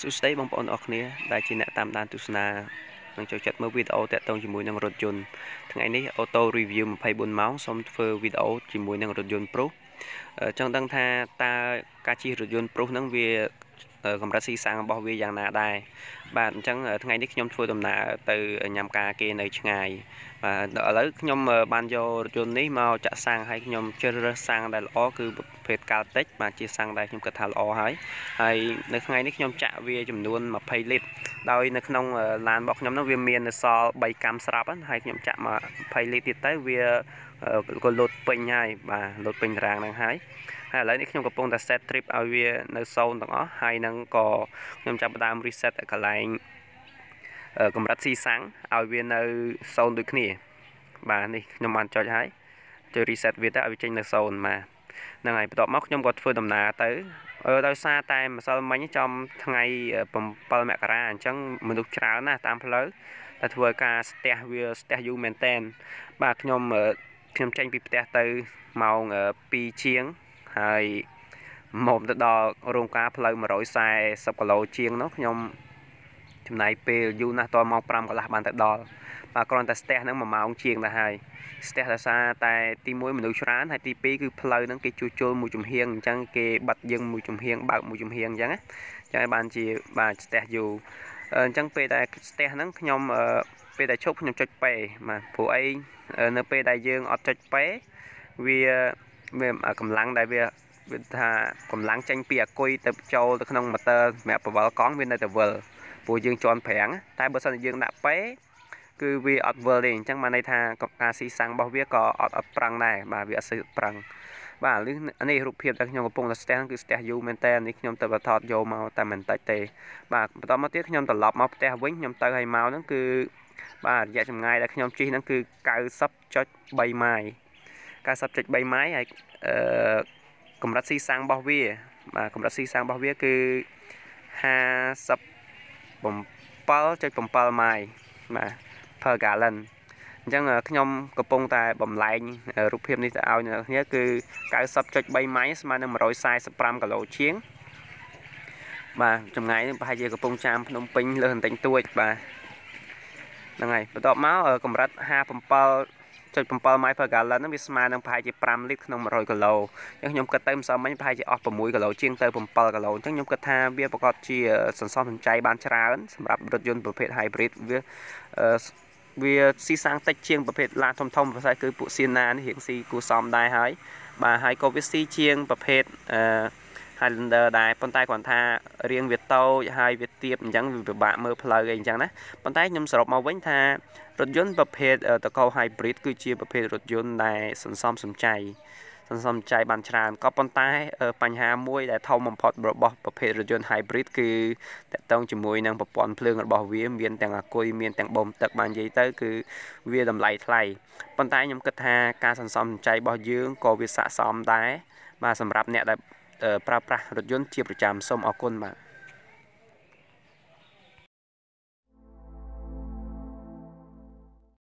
សួស្តីបងប្អូនអរគ្នាដែលជាអ្នកតាមដានទស្សនានិងចូលចិត្តមើលវីដេអូតាក់ទងជាមួយនឹងរថយន្តថ្ងៃនេះ Auto Review 24 ម៉ោងសូមធ្វើវីដេអូជាមួយនឹងរថយន្ត Proof ចង់ដឹងថាតើការជិះរថយន្ត Proof ហ្នឹងវាកម្រិតស៊ីសាំងរបស់វាយ៉ាងណាដែរបាទអញ្ចឹងថ្ងៃនេះខ្ញុំធ្វើដំណើរទៅញ៉ាំការគេនៅឆ្ងាយបាទឥឡូវខ្ញុំបានយករថយន្តនេះមកចាក់សាំងហើយខ្ញុំជ្រើសរើសសាំងដែលល្អគឺប្រភេទ Caltex បាទជាសាំងដែលខ្ញុំគិតថាល្អហើយនៅថ្ងៃនេះខ្ញុំចាក់វាចំនួន20លីត្រដោយនៅក្នុងឡានរបស់ខ្ញុំនោះវាមាននៅសល់3កាំស្រាប់ហើយខ្ញុំចាក់មក20លីត្រទៀតទៅវាក៏លោតពេញហើយបាទលោតពេញតារាងហ្នឹងហើយឥឡូវនេះខ្ញុំកំពុងតែ set trip ឲ្យវានៅ0ទាំងអស់ហើយនឹងក៏ខ្ញុំចាប់ផ្ដើម reset កន្លែងកម្រិតស៊ីសាំងឲ្យវានៅ0ដូចគ្នាបាទនេះខ្ញុំបានចុចហើយចុច reset វាទៅឲ្យវាចេញនៅ0បាទហ្នឹងហើយបន្ទាប់មកខ្ញុំក៏ធ្វើដំណើរទៅដោយសារតែម្សិលមិញចំថ្ងៃ7មករាអញ្ចឹងមនុស្សច្រើនណាស់តាមផ្លូវតែធ្វើឲ្យការស្ទះវាស្ទះយូរមែនតែនបាទខ្ញុំចេញពីផ្ទះទៅម៉ោង2ជាងហើយមកទៅដល់រោងការផ្លូវ140គីឡូជាងនោះខ្ញុំចំណាយពេលយូរណាស់តម៉ោង5កន្លះបានទៅដល់បាទគ្រាន់តែស្ទះហ្នឹង1ម៉ោងជាងទៅហើយស្ទះដោយសារតែទី1មនុស្សច្រើនហើយទី2គឺផ្លូវហ្នឹងគេជួសជុលមួយចំហៀងអញ្ចឹងគេបាត់យើងមួយចំហៀងបើកមួយចំហៀងអញ្ចឹងណាចឹងហើយបានជាបាទស្ទះយូរអញ្ចឹងពេលដែលស្ទះហ្នឹងខ្ញុំពេលដែលឈប់ខ្ញុំចុចពេបាទព្រោះអីនៅពេលដែលយើងអត់ចុចពេវាកម្លាំងដែលវាថាកម្លាំងចេញពីអាគុយទៅចូលទៅក្នុងម៉ូទ័រសម្រាប់បវលកង់វានៅតែវិលព្រោះយើងជន់ប្រាំងតែបើសិនជាយើងដាក់ពេគឺវាអត់វិលទេអញ្ចឹងបានន័យថាការស៊ីសាំងរបស់វាក៏អត់ប្រឹងដែរបាទវាអត់ស្ទើរប្រឹងបាទនេះរូបភាពដែលខ្ញុំកំពុងតែស្ទះគឺស្ទះយូរមែនតើនេះខ្ញុំទៅថតយកមកតែមិនតិចទេបាទបន្តមកទៀតខ្ញុំត្រឡប់មកផ្ទះវិញខ្ញុំទៅឲ្យមកហ្នឹងគឺបាទរយៈចម្ងាយដែលខ្ញុំជិះហ្នឹងគឺ 90.3 ម៉ាយ 90.3 ម៉ាយហើយកម្រិតស៊ីសាំងរបស់វាបាទកម្រិតស៊ីសាំងរបស់វាគឺ57.7 ម៉ាយបាទ per gallon អញ្ចឹងខ្ញុំកំពុងតែបំលែងរូបភាពនេះទៅឲ្យអ្នកនរគ្នាគឺ 90.3 ម៉ាយស្មើនឹង145គីឡូជាងបាទចម្ងាយនេះប្រហែលជាកំពង់ចាមភ្នំពេញលើសបន្តិចតួចបាទហ្នឹងហើយបន្ទាប់មកកម្រិត57.7 ម៉ាយ per gallon ហ្នឹងវាស្មើនឹងប្រហែលជា5លីត្រក្នុង100គីឡូអញ្ចឹងខ្ញុំគិតទៅម្សិលមិញប្រហែលជាអស់6គីឡូជាងទៅ7គីឡូអញ្ចឹងខ្ញុំគិតថាវាប្រកបជាសន្សំសំចៃបានច្រើនសម្រាប់រថយន្តប្រភេទ hybrid វាស៊ីសាំងតិចជាងប្រភេទឡានធំប្រហែលគឺពួក Sienna នេះរៀងស៊ីគួរសមដែរហើយបាទហើយក៏វាស៊ីជាងប្រភេទHighlander ដែរប៉ុន្តែគ្រាន់ថារៀងវាតូចហើយវាទាបអញ្ចឹងវាពិបាកមើលផ្លូវអីអញ្ចឹងណាប៉ុន្តែខ្ញុំសរុបមកវិញថារថយន្តប្រភេទតកោ Hybrid គឺជាប្រភេទរថយន្តដែលសន្សំសំចៃបានច្រើនក៏ប៉ុន្តែបញ្ហាមួយដែលធំបំផុតរបស់ប្រភេទរថយន្ត Hybrid គឺតកតងជាមួយនឹងប្រព័ន្ធភ្លើងរបស់វាមានទាំងអាគុយមានទាំងបូមទឹកបាននិយាយទៅគឺវាតម្លៃថ្លៃប៉ុន្តែខ្ញុំគិតថាការសន្សំសំចៃរបស់យើងក៏វាស័ក្តិសមដែរបាទសម្រាប់អ្នកដែលប្រើប្រាស់រថយន្តជាប្រចាំសូមអរគុណបាទ